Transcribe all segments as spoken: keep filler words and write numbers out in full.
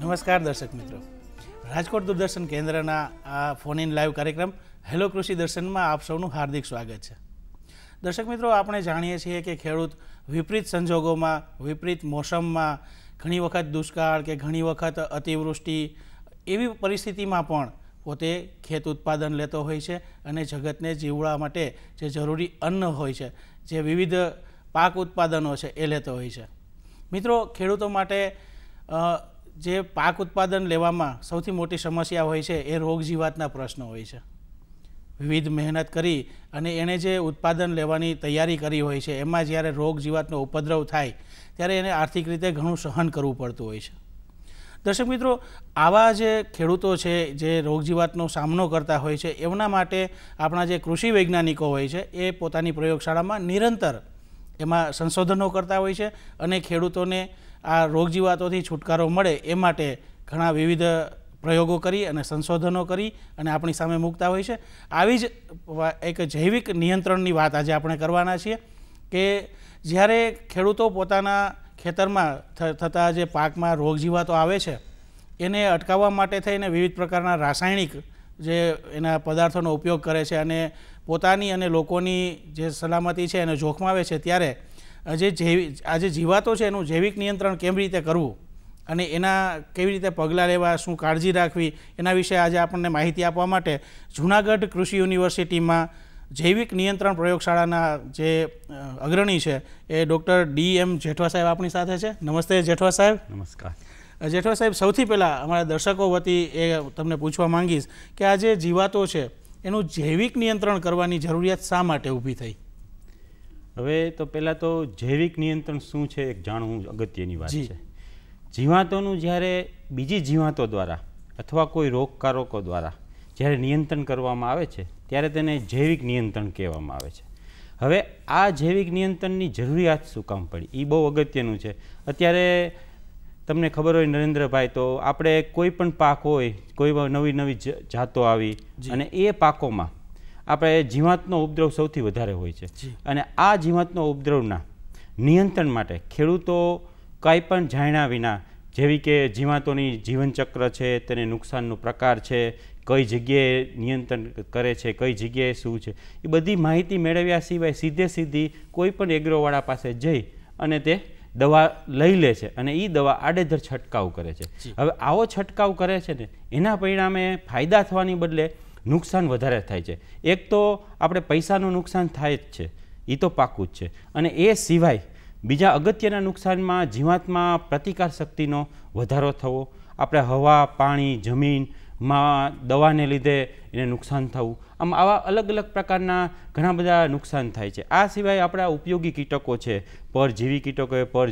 નમસ્કાર દર્શક મિત્રો, રાજકોટ દૂરદર્શન કેન્દ્રના આ ફોન ઇન લાઈવ કાર્યક્રમ હેલો કૃષિ દર્શનમાં આપ સૌનું હાર્દિક સ્વાગત છે. દર્શક મિત્રો, આપણે જાણીએ છીએ કે ખેડૂત વિપરીત સંજોગોમાં, વિપરીત મોસમમાં, ઘણી વખત દુષ્કાળ કે ઘણી વખત અતિવૃષ્ટિ એવી પરિસ્થિતિમાં પણ પોતે ખેત ઉત્પાદન લેતો હોય છે અને જગતને જીવવા માટે જે જરૂરી અન્ન હોય છે, જે વિવિધ પાક ઉત્પાદનો છે એ લેતો હોય છે. મિત્રો, ખેડૂતો માટે જે પાક ઉત્પાદન લેવામાં સૌથી મોટી સમસ્યા હોય છે એ રોગ જીવાતના પ્રશ્નો હોય છે. વિવિધ મહેનત કરી અને એણે જે ઉત્પાદન લેવાની તૈયારી કરી હોય છે એમાં જ્યારે રોગ જીવાતનો ઉપદ્રવ થાય ત્યારે એને આર્થિક રીતે ઘણું સહન કરવું પડતું હોય છે. દર્શક મિત્રો, આવા જે ખેડૂતો છે જે રોગ જીવાતનો સામનો કરતા હોય છે એમના માટે આપણા જે કૃષિ વૈજ્ઞાનિકો હોય છે એ પોતાની પ્રયોગશાળામાં નિરંતર એમાં સંશોધનો કરતા હોય છે અને ખેડૂતોને આ રોગ જીવાતોથી છુટકારો મળે એ માટે ઘણા વિવિધ પ્રયોગો કરી અને સંશોધનો કરી અને આપણી સામે મૂકતા હોય છે. આવી જ એક જૈવિક નિયંત્રણની વાત આજે આપણે કરવાના છીએ કે જ્યારે ખેડૂતો પોતાના ખેતરમાં થતા જે પાકમાં રોગ જીવાતો આવે છે એને અટકાવવા માટે થઈને વિવિધ પ્રકારના રાસાયણિક જે એના પદાર્થોનો ઉપયોગ કરે છે અને પોતાની અને લોકોની જે સલામતી છે એને જોખમાવે છે, ત્યારે જે જૈવિક આ જે જીવાતો છે એનું જૈવિક નિયંત્રણ કેવી રીતે કરવું અને એના કેવી રીતે પગલાં લેવા, શું કાળજી રાખવી, એના વિશે આજે આપણને માહિતી આપવા માટે જૂનાગઢ કૃષિ યુનિવર્સિટીમાં જૈવિક નિયંત્રણ પ્રયોગશાળાના જે અગ્રણી છે એ ડૉક્ટર ડી એમ જેઠવા સાહેબ આપણી સાથે છે. નમસ્તે જેઠવા સાહેબ. નમસ્કાર જેઠવા સાહેબ, સૌથી પહેલાં અમારા દર્શકો વતી એ તમને પૂછવા માંગીશ કે આ જે જીવાતો છે એનું જૈવિક નિયંત્રણ કરવાની જરૂરિયાત શા માટે ઊભી થઈ? હવે તો પહેલાં તો જૈવિક નિયંત્રણ શું છે એક જાણવું અગત્યની વાત છે. જીવાતોનું જ્યારે બીજી જીવાતો દ્વારા અથવા કોઈ રોગકારકો દ્વારા જ્યારે નિયંત્રણ કરવામાં આવે છે ત્યારે તેને જૈવિક નિયંત્રણ કહેવામાં આવે છે. હવે આ જૈવિક નિયંત્રણની જરૂરિયાત શું કામ પડી એ બહુ અગત્યનું છે. અત્યારે તમને ખબર હોય નરેન્દ્રભાઈ, તો આપણે કોઈ પણ પાક હોય, કોઈ નવી નવી જાતો આવી અને એ પાકોમાં આપણે જીવાતનો ઉપદ્રવ સૌથી વધારે હોય છે અને આ જીવાતનો ઉપદ્રવના નિયંત્રણ માટે ખેડૂતો કાંઈ પણ જાણ્યા વિના, જેવી કે જીવાતોની જીવનચક્ર છે, તેને નુકસાનનો પ્રકાર છે, કઈ જગ્યાએ નિયંત્રણ કરે છે, કઈ જગ્યાએ શું છે, એ બધી માહિતી મેળવ્યા સિવાય સીધે સીધી કોઈ પણ એગ્રોવાળા પાસે જઈ અને તે દવા લઈ લે છે અને એ દવા આડેધડ છંટકાવ કરે છે. હવે આવો છંટકાવ કરે છે ને એના પરિણામે ફાયદા થવાની બદલે નુકસાન વધારે થાય છે. એક તો આપણે પૈસાનું નુકસાન થાય જ છે, એ તો પાકું જ છે, અને એ સિવાય બીજા અગત્યના નુકસાનમાં જીવાતમાં પ્રતિકાર શક્તિનો વધારો થવો, આપણે હવા, પાણી, જમીનમાં દવાને લીધે એને નુકસાન થવું, આમ આવા અલગ અલગ પ્રકારના ઘણા બધા નુકસાન થાય છે. આ સિવાય આપણા ઉપયોગી કીટકો છે, પરજીવી કીટકો, પર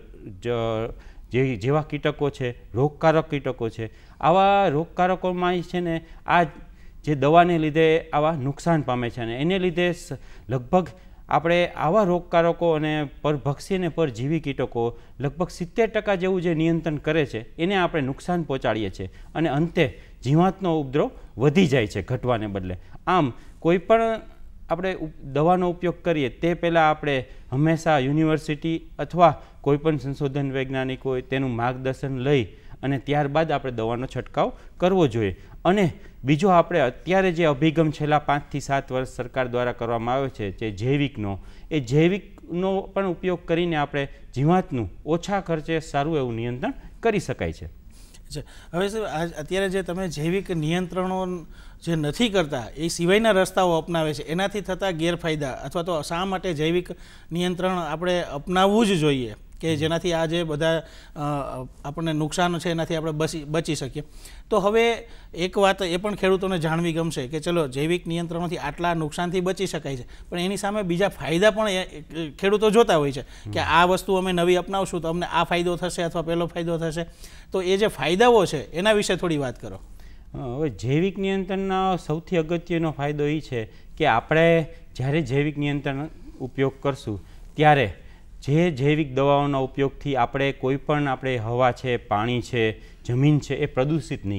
જેવા કીટકો છે, રોગકારક કીટકો છે, આવા રોગકારકોમાં છે ને આ જે દવાને લીધે આવા નુકસાન પામે છે અને એને લીધે લગભગ આપણે આવા રોગકારકો અને પરભક્ષી અને પરજીવી કીટકો લગભગ સિત્તેર ટકા જેવું જે નિયંત્રણ કરે છે એને આપણે નુકસાન પહોંચાડીએ છીએ અને અંતે જીવાતનો ઉપદ્રવ વધી જાય છે ઘટવાને બદલે. આમ કોઈ પણ આપણે દવાનો ઉપયોગ કરીએ તે પહેલાં આપણે હંમેશા યુનિવર્સિટી અથવા કોઈપણ સંશોધન વૈજ્ઞાનિક હોય તેનું માર્ગદર્શન લઈ અને ત્યારબાદ આપણે દવાનો છંટકાવ કરવો જોઈએ. અને બીજો આપણે અત્યારે જે અભિગમ છેલ્લા પાંચથી સાત વર્ષ સરકાર દ્વારા કરવામાં આવ્યો છે જે જૈવિકનો, એ જૈવિકનો પણ ઉપયોગ કરીને આપણે જીવાતનું ઓછા ખર્ચે સારું એવું નિયંત્રણ કરી શકાય છે. હવે અત્યારે જે તમે જૈવિક નિયંત્રણો જે નથી કરતા એ સિવાયના રસ્તાઓ અપનાવે છે, એનાથી થતા ગેરફાયદા અથવા તો શા માટે જૈવિક નિયંત્રણ આપણે અપનાવવું જ જોઈએ કે જેનાથી આ જે બધા આપણને નુકસાન છે એનાથી આપણે બચી બચી શકીએ? તો હવે એક વાત એ પણ ખેડૂતોને જાણવી ગમશે કે ચલો જૈવિક નિયંત્રણોથી આટલા નુકસાનથી બચી શકાય છે, પણ એની સામે બીજા ફાયદા પણ ખેડૂતો જોતા હોય છે કે આ વસ્તુ અમે નવી અપનાવશું તો અમને આ ફાયદો થશે અથવા પહેલો ફાયદો થશે. તો એ જે ફાયદાઓ છે એના વિશે થોડી વાત કરો. હવે જૈવિક નિયંત્રણનો સૌથી અગત્યનો ફાયદો એ છે કે આપણે જ્યારે જૈવિક નિયંત્રણ ઉપયોગ કરશું ત્યારે જે જૈવિક દવાઓના ઉપયોગથી આપણે કોઈ પણ આપણે હવા છે, પાણી છે, જમીન છે એ પ્રદૂષિત નહીં કરીએ.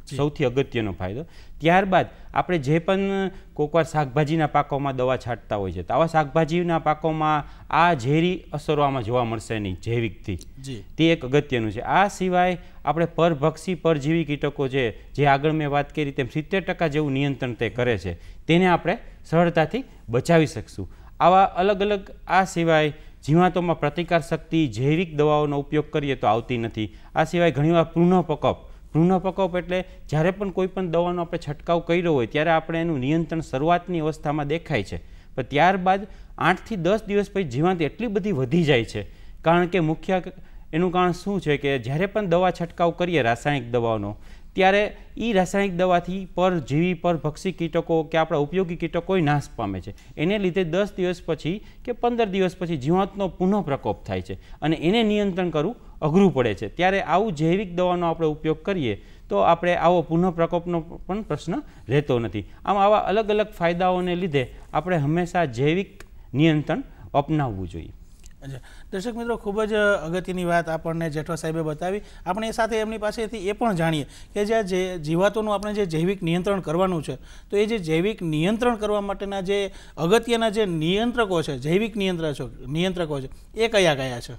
સૌથી અગત્યનો ફાયદો. ત્યારબાદ આપણે જે પણ કોઈકવાર શાકભાજીના પાકોમાં દવા છાંટતા હોય છે તો આવા શાકભાજીના પાકોમાં આ ઝેરી અસરો આમાં જોવા મળશે નહીં જૈવિકથી. તે એક અગત્યનું છે. આ સિવાય આપણે પરભક્ષી પરજીવી કીટકો છે જે આગળ મેં વાત કરી તેમ સિત્તેર ટકા જેવું નિયંત્રણ તે કરે છે તેને આપણે સરળતાથી બચાવી શકશું. આવા અલગ અલગ આ સિવાય જીવાતોમાં પ્રતિકાર શક્તિ જૈવિક દવાઓનો ઉપયોગ કરીએ તો આવતી નથી. આ સિવાય ઘણીવાર પુનઃપકપ પુનઃપકપ એટલે જ્યારે પણ કોઈ પણ દવાનો આપણે છંટકાવ કર્યો હોય ત્યારે આપણે એનું નિયંત્રણ શરૂઆતની અવસ્થામાં દેખાય છે, પણ ત્યારબાદ આઠથી દસ દિવસ પછી જીવાત એટલી બધી વધી જાય છે. કારણ કે મુખ્ય એનું કારણ શું છે કે જ્યારે પણ દવા છંટકાવ કરીએ રાસાયણિક દવાઓનો ત્યારે એ રાસાયણિક દવાથી પરજીવી પરભક્ષી કીટકો કે આપણા ઉપયોગી કીટકો નાશ પામે છે. એને લીધે દસ દિવસ પછી કે પંદર દિવસ પછી જીવાતનો પુનઃ પ્રકોપ થાય છે અને એને નિયંત્રણ કરવું અઘરું પડે છે. ત્યારે આવું જૈવિક દવાનો આપણે ઉપયોગ કરીએ તો આપણે આવો પુનઃ પ્રકોપનો પણ પ્રશ્ન રહેતો નથી. આમ આવા અલગ અલગ ફાયદાઓને લીધે આપણે હંમેશા જૈવિક નિયંત્રણ અપનાવવું જોઈએ. અચ્છા દર્શક મિત્રો, ખૂબ જ અગત્યની વાત આપણને જેઠવા સાહેબે બતાવી. આપણે એ સાથે એમની પાસેથી એ પણ જાણીએ કે જે જે જીવાતોનું આપણે જે જૈવિક નિયંત્રણ કરવાનું છે તો એ જે જૈવિક નિયંત્રણ કરવા માટેના જે અગત્યના જે નિયંત્રકો છે જૈવિક નિયંત્રકો નિયંત્રકો છે એ કયા કયા છે?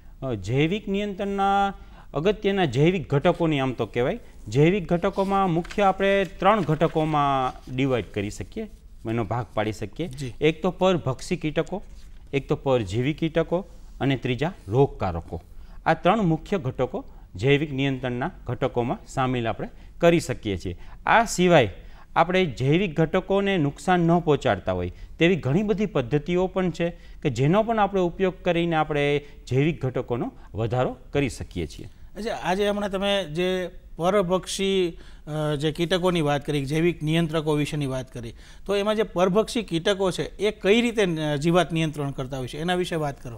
જૈવિક નિયંત્રણના અગત્યના જૈવિક ઘટકોની આમ તો કહેવાય. જૈવિક ઘટકોમાં મુખ્ય આપણે ત્રણ ઘટકોમાં ડિવાઈડ કરી શકીએ, એનો ભાગ પાડી શકીએ. એક તો પરભક્ષી કીટકો, એક તો પરજીવી કીટકો અને ત્રીજા રોગકારકો. આ ત્રણ મુખ્ય ઘટકો જૈવિક નિયંત્રણના ઘટકોમાં સામેલ આપણે કરી શકીએ છીએ. આ સિવાય આપણે જૈવિક ઘટકોને નુકસાન ન પહોંચાડતા હોય તેવી ઘણી બધી પદ્ધતિઓ પણ છે કે જેનો પણ આપણે ઉપયોગ કરીને આપણે જૈવિક ઘટકોનો વધારો કરી શકીએ છીએ. અચ્છા, આજે હમણાં તમે જે પરભક્ષી જે કીટકોની વાત કરી, જૈવિક નિયંત્રકો વિશેની વાત કરી, તો એમાં જે પરભક્ષી કીટકો છે એ કઈ રીતે જીવાત નિયંત્રણ કરતા હોય છે એના વિશે વાત કરો.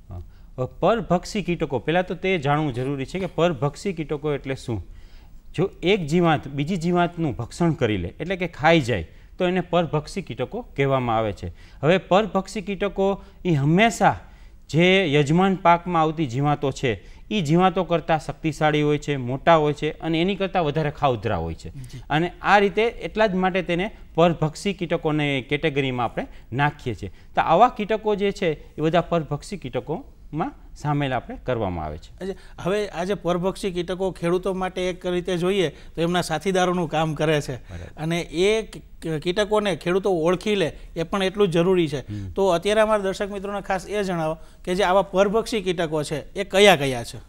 પરભક્ષી કીટકો પહેલાં તો તે જાણવું જરૂરી છે કે પરભક્ષી કીટકો એટલે શું. જો એક જીવાત બીજી જીવાતનું ભક્ષણ કરી લે એટલે કે ખાઈ જાય તો એને પરભક્ષી કીટકો કહેવામાં આવે છે. હવે પરભક્ષી કીટકો એ હંમેશા જે યજમાન પાકમાં આવતી જીવાતો છે એ જીવાતો કરતાં શક્તિશાળી હોય છે, મોટા હોય છે અને એની કરતાં વધારે ખાઉધરા હોય છે. અને આ રીતે એટલા જ માટે તેને પરભક્ષી કીટકોને કેટેગરીમાં આપણે નાખીએ છીએ. તો આવા કીટકો જે છે એ બધા પરભક્ષી કીટકોમાં સામેલ આપણે કરવામાં આવે છે. હવે આ જે પરભક્ષી કીટકો ખેડૂતો માટે એક રીતે જોઈએ તો એમના સાથીદારોનું કામ કરે છે અને એ કીટકોને ખેડૂતો ઓળખી લે એ પણ એટલું જ જરૂરી છે. તો અત્યારે અમારા દર્શક મિત્રોને ખાસ એ જણાવો કે જે આવા પરભક્ષી કીટકો છે એ કયા કયા છે?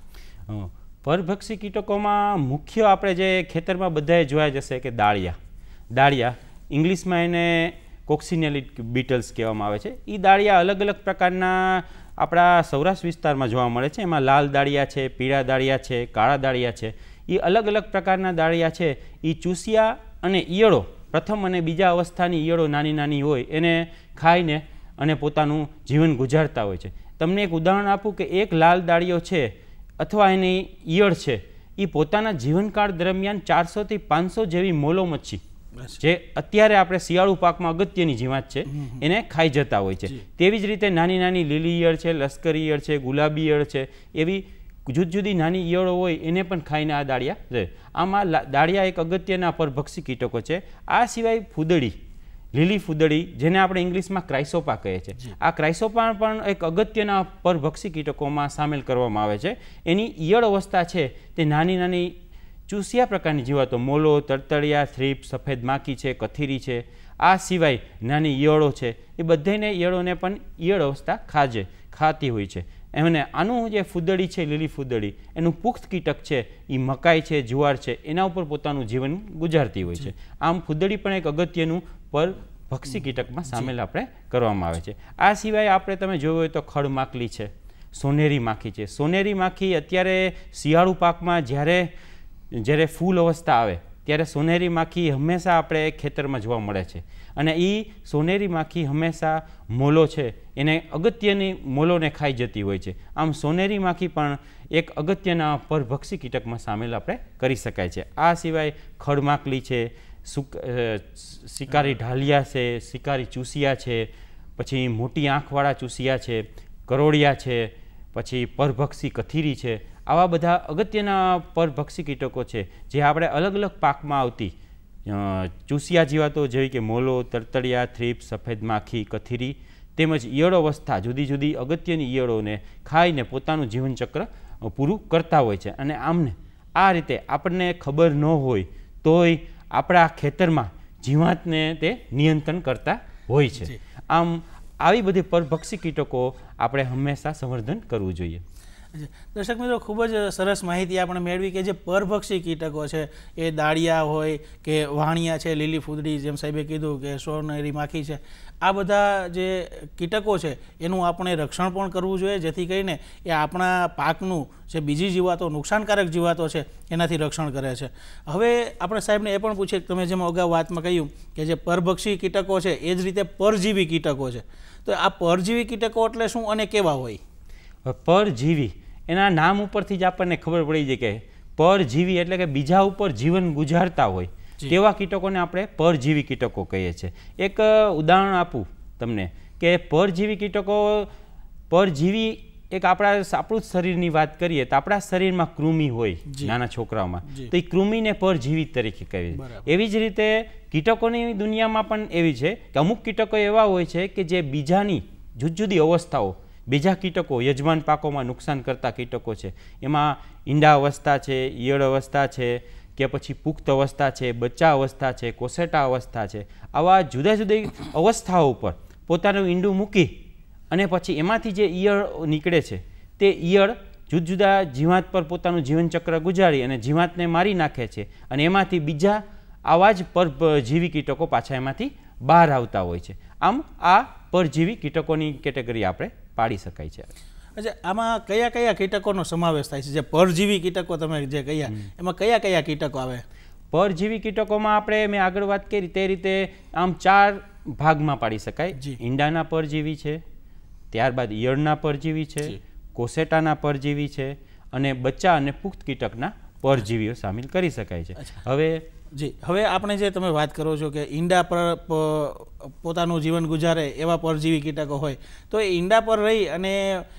પરભક્ષી કીટકોમાં મુખ્ય આપણે જે ખેતરમાં બધાએ જોયા જશે કે દાળિયા દાળિયા ઇંગ્લિશમાં એને કોક્સિનેલી બીટલ્સ કહેવામાં આવે છે. એ દાળિયા અલગ અલગ પ્રકારના આપણા સૌરાષ્ટ્ર વિસ્તારમાં જોવા મળે છે. એમાં લાલ દાળિયા છે, પીળા દાળિયા છે, કાળા દાળિયા છે. એ અલગ અલગ પ્રકારના દાળિયા છે. એ ચૂસિયા અને ઈયળો, પ્રથમ અને બીજા અવસ્થાની ઈયળો નાની નાની હોય એને ખાઈને અને પોતાનું જીવન ગુજારતા હોય છે. તમને એક ઉદાહરણ આપું કે એક લાલ દાળિયો છે અથવા એની ઈયળ છે એ પોતાના જીવનકાળ દરમિયાન ચારસોથી પાંચસો જેવી મોલો મચ્છી જે અત્યારે આપણે શિયાળુ પાકમાં અગત્યની જીવાત છે એને ખાઈ જતા હોય છે. તેવી જ રીતે નાની નાની લીલી ઈયળ છે, લશ્કરી ઈયળ છે, ગુલાબી ઈયળ છે, એવી જુદી જુદી નાની ઈયળો હોય એને પણ ખાઈને આ દાળિયા રહે. આમાં દાળિયા એક અગત્યના પરભક્ષી કીટકો છે. આ સિવાય ફૂદડી, લીલી ફૂદડી જેને આપણે ઇંગ્લિશમાં ક્રાઇસોપા કહે છે, આ ક્રાઇસોપા પણ એક અગત્યના પરભક્ષી કીટકોમાં સામેલ કરવામાં આવે છે. એની ઈયળ અવસ્થા છે તે નાની નાની ચૂસિયા પ્રકારની જીવાતો, મોલો, તરતળિયા, થ્રીપ, સફેદ માખી છે, કથીરી છે, આ સિવાય નાની ઈયળો છે, એ બધાને ઈયળોને પણ ઈયળ અવસ્થા ખાજે ખાતી હોય છે. એમને આનું જે ફૂદડી છે, લીલી ફૂદડી, એનું પુખ્ત કીટક છે એ મકાઈ છે, જુવાર છે, એના ઉપર પોતાનું જીવન ગુજારતી હોય છે. આમ ફૂદડી પણ એક અગત્યનું પર ભક્ષી કીટકમાં સામેલ આપણે કરવામાં આવે છે. આ સિવાય આપણે તમે જોયું હોય તો ખડ માખલી છે, સોનેરી માખી છે. સોનેરી માખી અત્યારે શિયાળુ પાકમાં જ્યારે જ્યારે ફૂલ અવસ્થા આવે ત્યારે સોનેરી માખી હંમેશા આપણે ખેતરમાં જોવા મળે છે અને એ સોનેરી માખી હંમેશા મોલો છે એને અગત્યની મોલોને ખાઈ જતી હોય છે. આમ સોનેરી માખી પણ એક અગત્યના પરભક્ષી કીટકમાં સામેલ આપણે કરી શકાય છે. આ સિવાય ખડમાકલી છે, શિકારી ઢાલિયા છે, શિકારી ચૂસિયા છે, પછી મોટી આંખવાળા ચૂસિયા છે, કરોડિયા છે, પછી પરભક્ષી કથીરી છે. આવા બધા અગત્યના પરભક્ષી કીટકો છે જે આપણે અલગ અલગ પાકમાં આવતી ચૂસિયા જીવાતો જેવી કે મોલો, તરતડિયા, થ્રીપ, સફેદ માખી, કથીરી તેમજ ઈયળ અવસ્થા જુદી જુદી અગત્યની ઈયળોને ખાઈને પોતાનું જીવનચક્ર પૂરું કરતા હોય છે. અને આમને આ રીતે આપણને ખબર ન હોય તોય આપણા ખેતરમાં જીવાતને તે નિયંત્રણ કરતા હોય છે. આમ આવી બધી પરભક્ષી કીટકો આપણે હંમેશા સંવર્ધન કરવું જોઈએ. દર્શક મિત્રો, ખૂબ જ સરસ માહિતી આપણે મેળવી કે જે પરભક્ષી કીટકો છે એ દાળિયા હોય કે વાણિયા છે, લીલી ફૂદડી, જેમ સાહેબે કીધું કે સોનેરી માખી છે, આ બધા જે કીટકો છે એનું આપણે રક્ષણ પણ કરવું જોઈએ, જેથી કરીને એ આપણા પાકનું જે બીજી જીવાતો, નુકસાનકારક જીવાતો છે એનાથી રક્ષણ કરે છે. હવે આપણે સાહેબને એ પણ પૂછીએ કે તમે જેમ અગાઉ વાતમાં કહ્યું કે જે પરભક્ષી કીટકો છે એ જ રીતે પરજીવી કીટકો છે, તો આ પરજીવી કીટકો એટલે શું અને કેવા હોય? પરજીવી એના નામ ઉપરથી જ આપણને ખબર પડી જાય કે પરજીવી એટલે કે બીજા ઉપર જીવન ગુજારતા હોય તેવા કીટકોને આપણે પરજીવી કીટકો કહીએ છીએ. એક ઉદાહરણ આપું તમને કે પરજીવી કીટકો, પરજીવી એક આપણા આપણું જ શરીરની વાત કરીએ તો આપણા શરીરમાં કૃમિ હોય નાના છોકરાઓમાં, તો એ કૃમિને પરજીવી તરીકે કહીએ. એવી જ રીતે કીટકોની દુનિયામાં પણ એવી છે કે અમુક કીટકો એવા હોય છે કે જે બીજાની જુદી જુદી અવસ્થાઓ, બીજા કીટકો, યજમાન પાકોમાં નુકસાન કરતા કીટકો છે, એમાં ઈંડા અવસ્થા છે, ઈયળ અવસ્થા છે કે પછી પુખ્ત અવસ્થા છે, બચ્ચા અવસ્થા છે, કોસેટા અવસ્થા છે, આવા જુદા જુદી અવસ્થાઓ ઉપર પોતાનું ઈંડું મૂકી અને પછી એમાંથી જે ઈયળ નીકળે છે તે ઈયળ જુદા જુદા જીવાત પર પોતાનું જીવનચક્ર ગુજારી અને જીવાતને મારી નાખે છે અને એમાંથી બીજા આવા જ પરજીવી કીટકો પાછા એમાંથી બહાર આવતા હોય છે. આમ આ પરજીવી કીટકોની કેટેગરી આપણે પાડી શકાય છે. અચ્છા, આમાં કયા કયા કીટકોનો સમાવેશ થાય છે? જે પરજીવી કીટકો તમે જે કહ્યા એમાં કયા કયા કીટકો આવે? પરજીવી કીટકોમાં આપણે મેં આગળ વાત કરી તે રીતે આમ ચાર ભાગમાં પાડી શકાય. ઈંડાના પરજીવી છે, ત્યારબાદ ઈયળના પરજીવી છે, કોસેટાના પરજીવી છે અને બચ્ચા અને પુખ્ત કીટકના પરજીવીઓ સામેલ કરી શકાય છે. હવે જી, હવે આપણે જે તમે વાત કરો છો કે ઈંડા પર પોતાનું જીવન ગુજારે એવા પરજીવી કીટકો હોય, તો એ ઈંડા પર રહી અને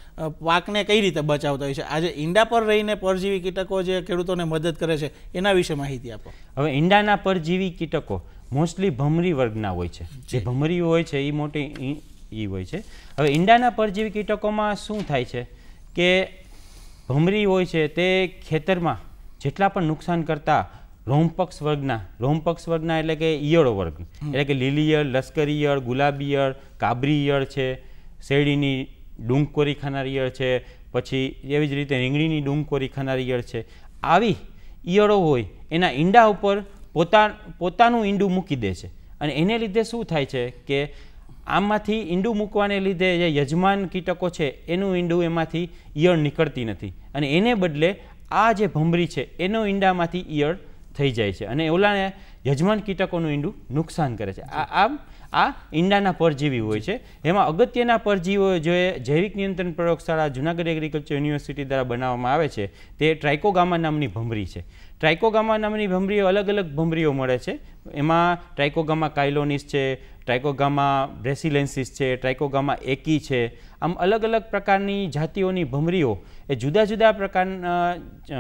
પાકને કઈ રીતે બચાવતા હોય છે? આજે ઈંડા પર રહીને પરજીવી કીટકો જે ખેડૂતોને મદદ કરે છે એના વિશે માહિતી આપો. હવે ઈંડાના પરજીવી કીટકો મોસ્ટલી ભમરી વર્ગના હોય છે. જે ભમરી હોય છે એ મોટી એ હોય છે. હવે ઈંડાના પરજીવી કીટકોમાં શું થાય છે કે ભમરી હોય છે તે ખેતરમાં જેટલા પણ નુકસાન કરતા રોમપક્ષ વર્ગના, રોમપક્ષ વર્ગના એટલે કે ઈયળો વર્ગ, એટલે કે લીલી ઈયળ, લશ્કરી ઈયળ, ગુલાબી ઈયળ, કાબરી ઈયળ છે, શેરડીની ડૂંગકોરી ખાનારી ઈયળ છે, પછી એવી જ રીતે રીંગણીની ડૂંગકોરી ખાનારી ઈયળ છે, આવી ઈયળો હોય એના ઈંડા ઉપર પોતા પોતાનું ઈંડું મૂકી દે છે અને એને લીધે શું થાય છે કે આમાંથી ઈંડું મૂકવાને લીધે જે યજમાન કીટકો છે એનું ઈંડું એમાંથી ઈયળ નીકળતી નથી અને એને બદલે આ જે ભમરી છે એનો ઈંડામાંથી ઈયળ થઈ જાય છે અને ઓલાને યજમાન કીટકોનું ઈંડું નુકસાન કરે છે. આ આમ આ ઈંડાના પરજીવી હોય છે. એમાં અગત્યના પરજીવીઓ જે જૈવિક નિયંત્રણ પ્રયોગશાળા જૂનાગઢ એગ્રીકલ્ચર યુનિવર્સિટી દ્વારા બનાવવામાં આવે છે તે ટ્રાઇકોગામા નામની ભમરી છે. ટ્રાઇકોગામા નામની ભમરીઓ અલગ અલગ ભમરીઓ મળે છે. એમાં ટ્રાઇકોગામા કાયલોનિસ છે, ટ્રાઇકોગામા બ્રેસિલેન્સિસ છે, ટ્રાઇકોગામા એકી છે. આમ અલગ અલગ પ્રકારની જાતિઓની ભમરીઓ એ જુદા જુદા પ્રકારના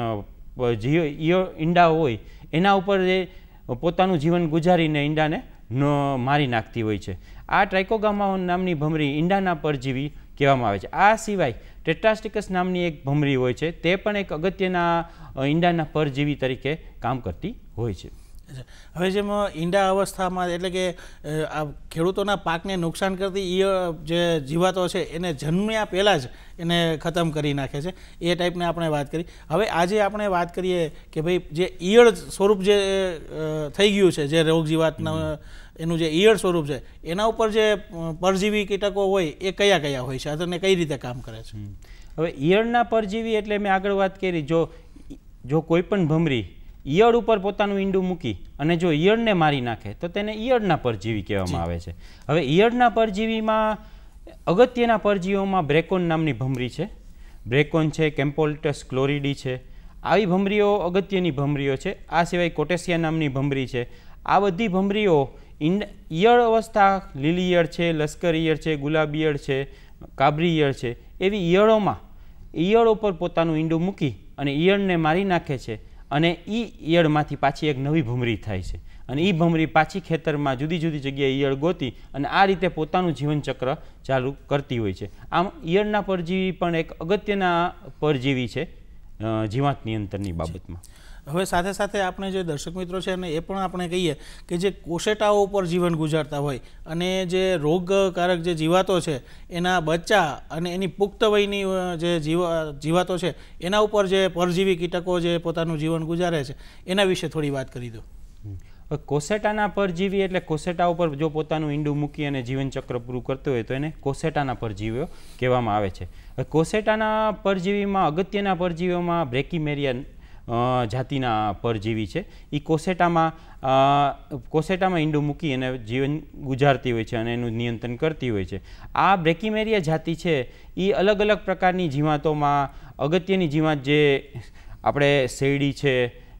ઈંડા હોય એના ઉપર જે પોતાનું જીવન ગુજારીને ઈંડાને ન મારી નાખતી હોય છે. આ ટ્રાઇકોગામા નામની ભમરી ઈંડાના પરજીવી કહેવામાં આવે છે. આ સિવાય ટેટ્રાસ્ટિકસ નામની એક ભમરી હોય છે, તે પણ એક અગત્યના ઈંડાના પરજીવી તરીકે કામ કરતી હોય છે. હવે જેમ ઈંડા અવસ્થામાં એટલે કે આ ખેડૂતોના પાકને નુકસાન કરતી ઈયળ જે જીવાતો છે એને જન્મ્યા પહેલાં જ એને ખતમ કરી નાખે છે, એ ટાઈપને આપણે વાત કરી. હવે આજે આપણે વાત કરીએ કે ભાઈ જે ઈયળ સ્વરૂપ જે થઈ ગયું છે, જે રોગ જીવાતના એનું જે ઈયળ સ્વરૂપ છે એના ઉપર જે પરજીવી કીટકો હોય એ કયા કયા હોય છે અને કઈ રીતે કામ કરે છે? હવે ઈયળના પરજીવી એટલે મેં આગળ વાત કરી, જો જો કોઈ પણ ભમરી ઈયળ ઉપર પોતાનું ઈંડું મૂકી અને જો ઈયળને મારી નાખે તો તેને ઈયળના પરજીવી કહેવામાં આવે છે. હવે ઈયળના પરજીવીમાં અગત્યના પરજીવીઓમાં બ્રેકોન નામની ભમરી છે, બ્રેકોન છે, કેમ્પોલ્ટસ ક્લોરીડી છે. આવી ભમરીઓ અગત્યની ભમરીઓ છે. આ સિવાય કોટેસિયા નામની ભમરી છે. આ બધી ભમરીઓ ઈંડ ઈયળ અવસ્થા, લીલી ઈયળ છે, લશ્કરી ઈયળ છે, ગુલાબી ઈયળ છે, કાબરી ઈયળ છે, એવી ઈયળોમાં ઈયળો પર પોતાનું ઈંડું મૂકી અને ઈયળને મારી નાખે છે અને એ ઈયળમાંથી પાછી એક નવી ભમરી થાય છે અને એ ભમરી પાછી ખેતરમાં જુદી જુદી જગ્યાએ ઈયળ ગોતી અને આ રીતે પોતાનું જીવનચક્ર ચાલુ કરતી હોય છે. આમ ઈયળના પરજીવી પણ એક અગત્યના પરજીવી છે જીવાત નિયંત્રણની બાબતમાં. હવે સાથે સાથે આપણે જે દર્શક મિત્રો છે અને એ પણ આપણે કહીએ કે જે કોશેટાઓ ઉપર જીવન ગુજારતા હોય અને જે રોગકારક જે જીવાતો છે એના બચ્ચા અને એની પુખ્ત વયની જે જીવા જીવાતો છે એના ઉપર જે પરજીવી કીટકો જે પોતાનું જીવન ગુજારે છે એના વિશે થોડી વાત કરી દો. કોસેટાના પરજીવી એટલે કોસેટા ઉપર જો પોતાનું ઈંડું મૂકી અને જીવનચક્ર પૂરું કરતો હોય તો એને કોસેટાના પરજીવીઓ કહેવામાં આવે છે. કોસેટાના પરજીવીમાં અગત્યના પરજીવીઓમાં બ્રેકીમેરિયા જાતિના પરજીવી છે. એ કોસેટામાં કોસેટામાં ઈંડું મૂકી અને જીવન ગુજારતી હોય છે અને એનું નિયંત્રણ કરતી હોય છે. આ બ્રેકીમેરિયા જાતિ છે એ અલગ અલગ પ્રકારની જીવાતોમાં અગત્યની જીવાત જે આપણે શેરડી છે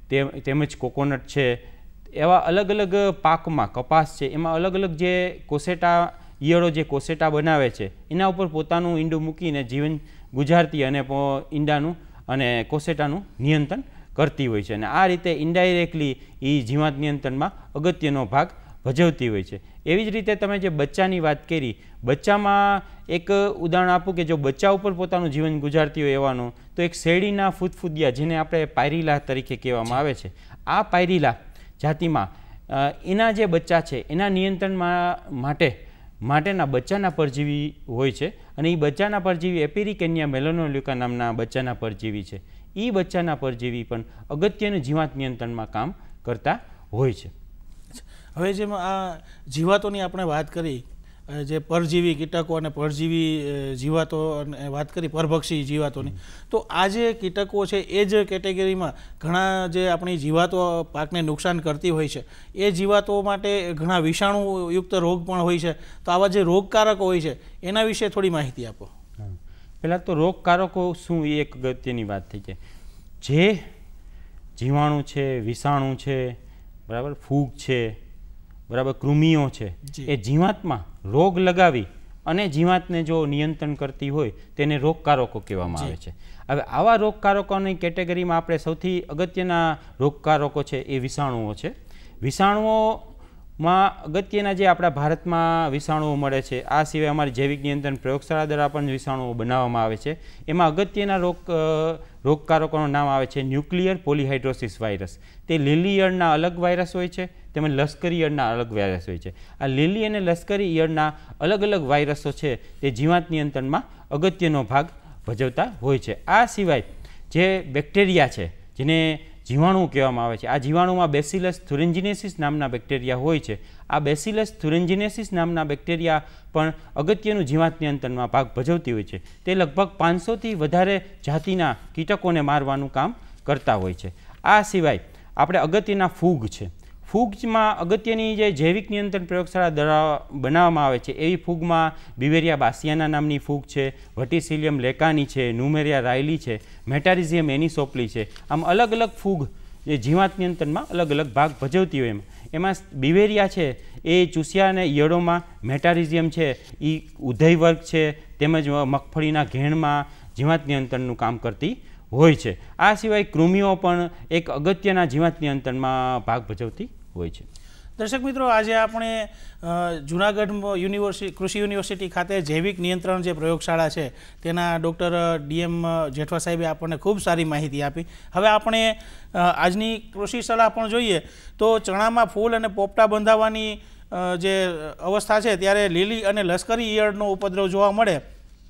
તેમજ કોકોનટ છે એવા અલગ અલગ પાકમાં કપાસ છે એમાં અલગ અલગ જે કોસેટા ઈયળો જે કોસેટા બનાવે છે એના ઉપર પોતાનું ઈંડું મૂકીને જીવન ગુજારતી અને ઈંડાનું અને કોસેટાનું નિયંત્રણ કરતી હોય છે અને આ રીતે ઇનડાયરેક્ટલી એ જીવાત નિયંત્રણમાં અગત્યનો ભાગ ભજવતી હોય છે. એવી જ રીતે તમે જે બચ્ચાની વાત કરી, બચ્ચામાં એક ઉદાહરણ આપું કે જો બચ્ચા ઉપર પોતાનું જીવન ગુજારતી હોય એવાનું તો એક શેરડીના ફૂદફૂદિયા જેને આપણે પાયરીલા તરીકે કહેવામાં આવે છે, આ પાયરીલા જાતિમાં એના જે બચ્ચા છે એના નિયંત્રણમાં માટે માટેના બચ્ચાના પરજીવી હોય છે અને એ બચ્ચાના પરજીવી એપિરિકેનિયા મેલોનોલ્યુકા નામના બચ્ચાના પરજીવી છે. એ બચ્ચાના પરજીવી પણ અગત્યનું જીવાત નિયંત્રણમાં કામ કરતા હોય છે. હવે જેમ આ જીવાતોની આપણે વાત કરી, જે પરજીવી કીટકો અને પરજીવી જીવાતો અને વાત કરી પરભક્ષી જીવાતોની, તો આ જે કીટકો છે એ જ કેટેગરીમાં ઘણા જે આપણી જીવાતો પાકને નુકસાન કરતી હોય છે એ જીવાતો માટે ઘણા વિષાણુયુક્ત રોગ પણ હોય છે. તો આવા જે રોગકારકો હોય છે એના વિશે થોડી માહિતી આપો. પહેલાં તો રોગકારકો શું એ એક અગત્યની વાત થઈ છે. જે જીવાણુ છે, વિષાણુ છે, બરાબર, ફૂગ છે, બરાબર, કૃમિઓ છે, એ જીવાતમાં રોગ લગાવી અને જીવાતને જો નિયંત્રણ કરતી હોય તેને રોગકારકો કહેવામાં આવે છે. હવે આવા રોગકારકોની કેટેગરીમાં આપણે સૌથી અગત્યના રોગકારકો છે એ વિષાણુઓ છે. વિષાણુઓમાં અગત્યના જે આપણા ભારતમાં વિષાણુઓ મળે છે, આ સિવાય અમારી જૈવિક નિયંત્રણ પ્રયોગશાળા દ્વારા પણ વિષાણુઓ બનાવવામાં આવે છે. એમાં અગત્યના રોગ રોગકારકોનું નામ આવે છે ન્યુક્લિયર પોલીહાઇડ્રોસિસ વાયરસ. તે લીલી ઈયળના અલગ વાયરસ હોય છે તેમજ લશ્કરી ઈયળના અલગ વાયરસ હોય છે. આ લીલી અને લશ્કરી ઈયળના અલગ અલગ વાયરસો છે તે જીવાત નિયંત્રણમાં અગત્યનો ભાગ ભજવતા હોય છે. આ સિવાય જે બેક્ટેરિયા છે જેને જીવાણુ કહેવામાં આવે છે, આ જીવાણુમાં બેસિલસ થુરિન્જિનેસિસ નામના બેક્ટેરિયા હોય છે. આ બેસિલસ થુરિન્જિનેસિસ નામના બેક્ટેરિયા પણ અગત્યનું જીવાત નિયંત્રણમાં ભાગ ભજવતી હોય છે. તે લગભગ પાંચસોથી વધારે જાતિના કીટકોને મારવાનું કામ કરતા હોય છે. આ સિવાય આપણે અગત્યના ફૂગ છે. ફૂગમાં અગત્યની જે જૈવિક નિયંત્રણ પ્રયોગશાળા દ્વારા બનાવવામાં આવે છે એવી ફૂગમાં બિવેરિયા બાસિયાના નામની ફૂગ છે, વર્ટિસિલિયમ લેકાની છે, નુમેરિયા રાયલી છે, મેટારિઝિયમ એનિસોપ્લી છે. આમ અલગ અલગ ફૂગ જે જીવાત નિયંત્રણમાં અલગ અલગ ભાગ ભજવતી હોય. એમ એમાં બિવેરિયા છે એ ચૂસિયા અને ઈયળોમાં, મેટારિઝિયમ છે એ ઉધઈ વર્ગ છે તેમજ મગફળીના ઘેણમાં જીવાત નિયંત્રણનું કામ કરતી હોય છે. આ સિવાય કૃમિઓ પણ એક અગત્યના જીવાત નિયંત્રણમાં ભાગ ભજવતી હોય છે. દર્શક મિત્રો, આજે આપણે જૂનાગઢ યુનિવર્સિટી કૃષિ યુનિવર્સિટી ખાતે જૈવિક નિયંત્રણ જે પ્રયોગશાળા છે તેના ડૉક્ટર ડીએમ જેઠવા સાહેબે આપણને ખૂબ સારી માહિતી આપી. હવે આપણે આજની કૃષિ સલાહ પણ જોઈએ તો ચણામાં ફૂલ અને પોપટા બંધાવવાની જે અવસ્થા છે ત્યારે લીલી અને લશ્કરી ઈયળનો ઉપદ્રવ જોવા મળે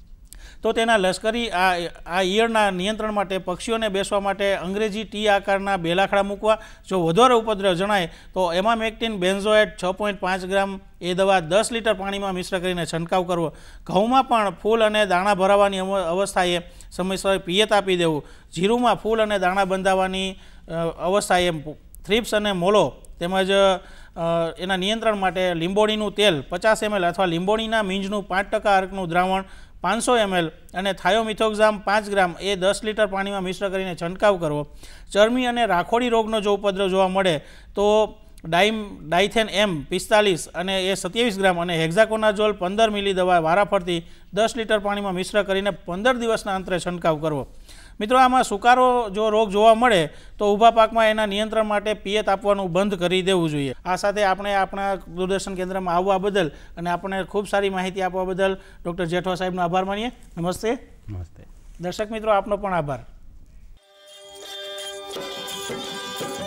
તો તેના લશ્કરી આ આ ઈયળના નિયંત્રણ માટે પક્ષીઓને બેસવા માટે અંગ્રેજી ટી આકારના બેલાખડા મૂકવા. જો વધારે ઉપદ્રવ જણાય તો એમામેક્ટિન બેન્ઝોએટ છ પોઈન્ટ પાંચ ગ્રામ એ દવા દસ લીટર પાણીમાં મિશ્ર કરીને છંટકાવ કરવો. ઘઉંમાં પણ ફૂલ અને દાણા ભરાવાની અવસ્થાએ સમયસર પિયત આપી દેવું. જીરુમાં ફૂલ અને દાણા બંધાવવાની અવસ્થાએ થ્રિપ્સ અને મોલો તેમજ એના નિયંત્રણ માટે લીંબોળીનું તેલ પચાસ એમએલ અથવા લીંબોળીના મીંજનું પાંચ ટકા અર્કનું દ્રાવણ પાંચસો એમએલ અને થાયોમિથોક્ઝામ પાંચ ગ્રામ એ દસ લીટર પાણીમાં મિશ્ર કરીને છંટકાવ કરવો. ચરમી અને રાખોડી રોગનો જો ઉપદ્રવ જોવા મળે તો ડાઇમ ડાઇથેન એમ પિસ્તાલીસ અને એ સત્યાવીસ ગ્રામ અને હેક્ઝાકોનાઝોલ પંદર મિલી દવા વારાફરતી દસ લીટર પાણીમાં મિશ્ર કરીને પંદર દિવસના અંતરે છંટકાવ કરવો. મિત્રો, આમાં સુકારો જો રોગ જોવા મળે તો ઊભા પાકમાં એના નિયંત્રણ માટે પિયત આપવાનું બંધ કરી દેવું જોઈએ. આ સાથે આપણે આપણા દૂરદર્શન કેન્દ્રમાં આવવા બદલ અને આપણને ખૂબ સારી માહિતી આપવા બદલ ડૉક્ટર જેઠવા સાહેબનો આભાર માનીએ. નમસ્તે. નમસ્તે. દર્શક મિત્રો, આપનો પણ આભાર.